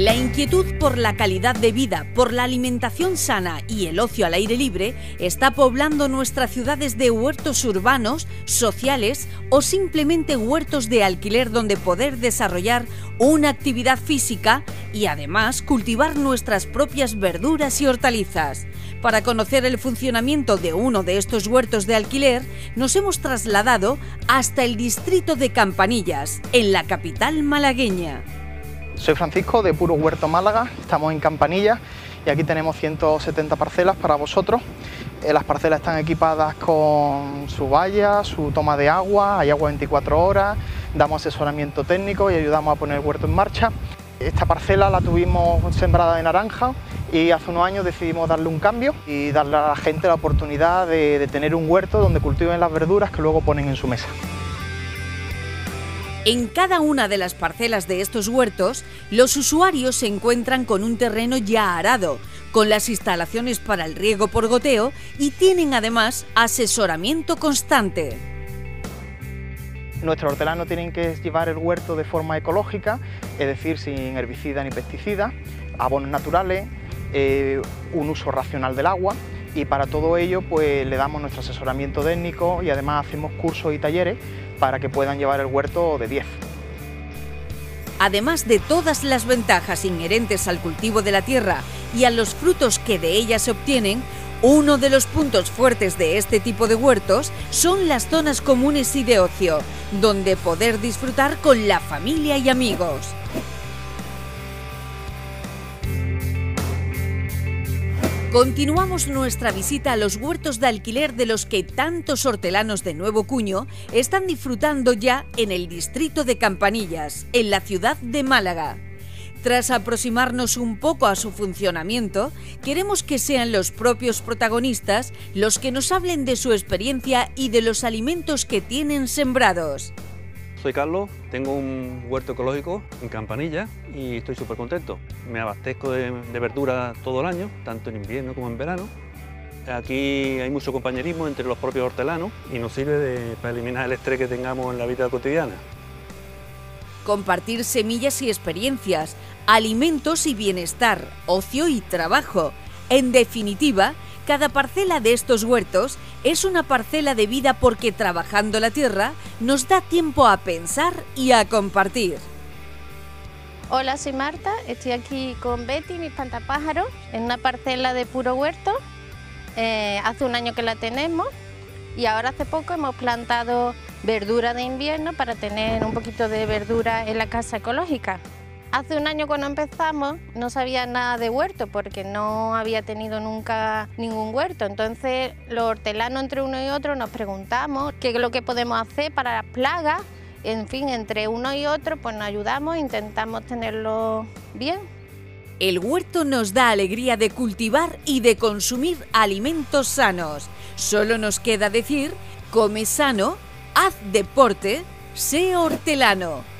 La inquietud por la calidad de vida, por la alimentación sana y el ocio al aire libre está poblando nuestras ciudades de huertos urbanos, sociales o simplemente huertos de alquiler donde poder desarrollar una actividad física y además cultivar nuestras propias verduras y hortalizas. Para conocer el funcionamiento de uno de estos huertos de alquiler, nos hemos trasladado hasta el distrito de Campanillas, en la capital malagueña. Soy Francisco de Puro Huerto Málaga, estamos en Campanillas y aquí tenemos 170 parcelas para vosotros. Las parcelas están equipadas con su valla, su toma de agua, hay agua 24 horas, damos asesoramiento técnico y ayudamos a poner el huerto en marcha. Esta parcela la tuvimos sembrada de naranja y hace unos años decidimos darle un cambio y darle a la gente la oportunidad de tener un huerto donde cultiven las verduras que luego ponen en su mesa. En cada una de las parcelas de estos huertos, los usuarios se encuentran con un terreno ya arado, con las instalaciones para el riego por goteo y tienen además asesoramiento constante. Nuestros hortelanos tienen que llevar el huerto de forma ecológica, es decir, sin herbicidas ni pesticidas, abonos naturales, un uso racional del agua y para todo ello pues le damos nuestro asesoramiento técnico y además hacemos cursos y talleres para que puedan llevar el huerto de 10. Además de todas las ventajas inherentes al cultivo de la tierra y a los frutos que de ella se obtienen, uno de los puntos fuertes de este tipo de huertos son las zonas comunes y de ocio, donde poder disfrutar con la familia y amigos. Continuamos nuestra visita a los huertos de alquiler de los que tantos hortelanos de nuevo cuño están disfrutando ya en el distrito de Campanillas, en la ciudad de Málaga. Tras aproximarnos un poco a su funcionamiento, queremos que sean los propios protagonistas los que nos hablen de su experiencia y de los alimentos que tienen sembrados. Soy Carlos, tengo un huerto ecológico en Campanillas y estoy súper contento. Me abastezco de verduras todo el año, tanto en invierno como en verano. Aquí hay mucho compañerismo entre los propios hortelanos y nos sirve para eliminar el estrés que tengamos en la vida cotidiana. Compartir semillas y experiencias, alimentos y bienestar, ocio y trabajo. En definitiva, cada parcela de estos huertos es una parcela de vida porque trabajando la tierra nos da tiempo a pensar y a compartir. Hola, soy Marta, estoy aquí con Betty, mi espantapájaros, en una parcela de Puro Huerto. Hace un año que la tenemos y ahora hace poco hemos plantado verdura de invierno para tener un poquito de verdura en la casa ecológica. Hace un año cuando empezamos no sabía nada de huerto porque no había tenido nunca ningún huerto, entonces los hortelanos entre uno y otro nos preguntamos qué es lo que podemos hacer para las plagas, en fin, entre uno y otro pues nos ayudamos, intentamos tenerlo bien. El huerto nos da alegría de cultivar y de consumir alimentos sanos. Solo nos queda decir, come sano, haz deporte, sé hortelano.